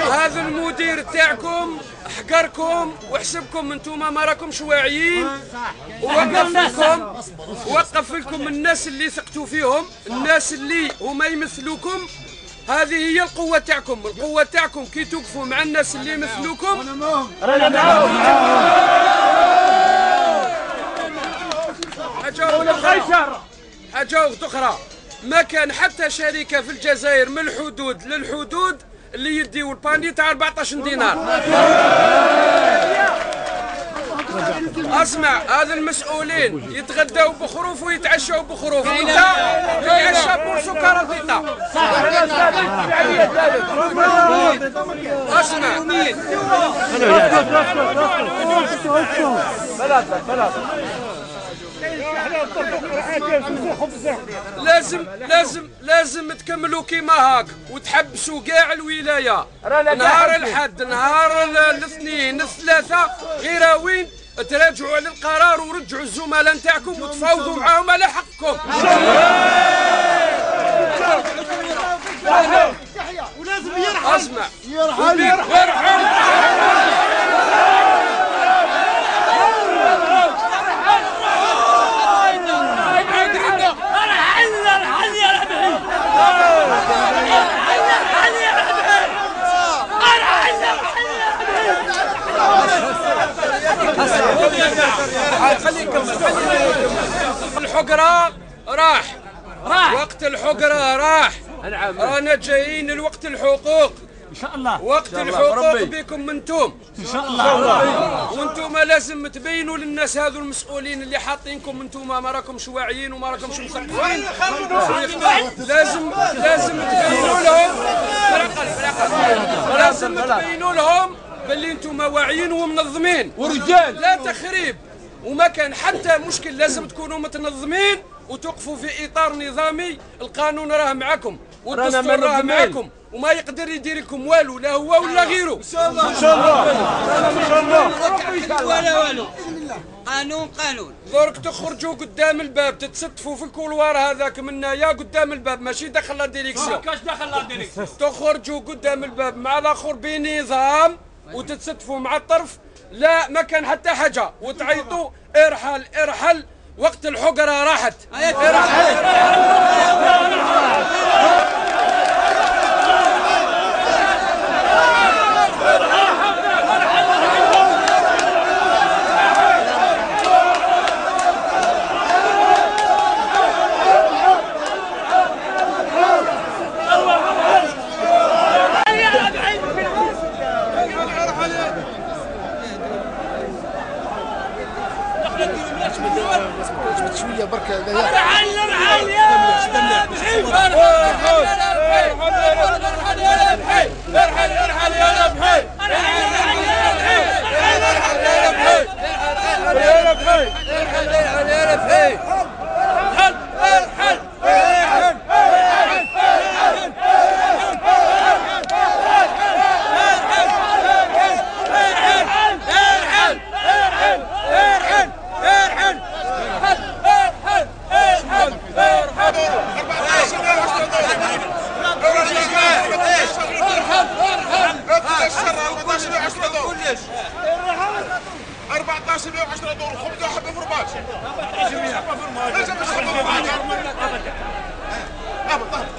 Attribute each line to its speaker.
Speaker 1: هذا المدير تاعكم حقركم وحسبكم انتم ما راكمش واعيين، ووقف لكم الناس اللي ثقتوا فيهم، الناس اللي هما يمثلوكم. هذه هي القوة تاعكم، القوة تاعكم كي توقفوا مع الناس اللي يمثلوكم. حاجة أخرى، ما كان حتى شركة في الجزائر من الحدود للحدود اللي يديو الباني تاع 14 دينار. اسمع، هذا المسؤولين يتغداو بخروف ويتعشاو بخروف، انت تتعشى بورسو كاراتيتا. اسمع، لازم تكملوا كيما هاك وتحبسوا كاع الولايه. نهار الحد، نهار الاثنين، الثلاثه، غيراوين تراجعوا على القرار ورجعوا الزملاء نتاعكم وتفاوضوا معاهم على حقكم. ولازم يرحل. اسمع، يرحل. الحقرة راح، وقت الحقرة راح. رانا جايين لوقت الحقوق
Speaker 2: ان شاء الله.
Speaker 1: وقت الحقوق بكم انتم
Speaker 2: ان شاء الله.
Speaker 1: وانتم لازم تبينوا للناس هذو المسؤولين اللي حاطينكم انتم ما راكمش واعيين وما راكمش مثقفين. لازم تبينوا لهم، لازم تبينوا لهم باللي انتم واعيين ومنظمين ورجال، لا تخريب. وما كان حتى مشكل، لازم تكونوا متنظمين وتوقفوا في اطار نظامي. القانون راه معكم والدستور راه معكم، وما يقدر يدير لكم والو، لا هو ولا غيره. ان شاء الله. ان شاء الله.
Speaker 3: ولا والو. قانون.
Speaker 1: درك تخرجوا قدام الباب، تتستفوا في الكولوار هذاك منايا قدام الباب، ماشي داخل لا ديريكسيون.
Speaker 3: كاش داخل لا ديريكسيون.
Speaker 1: تخرجوا قدام الباب مع الاخر بنظام وتتستفوا مع الطرف. لا، ما كان حتى حاجه، وتعيطوا ارحل. وقت الحقره راحت.
Speaker 4: شويه برك. دور خبز وحبه فرماج. 14 110 فرماج.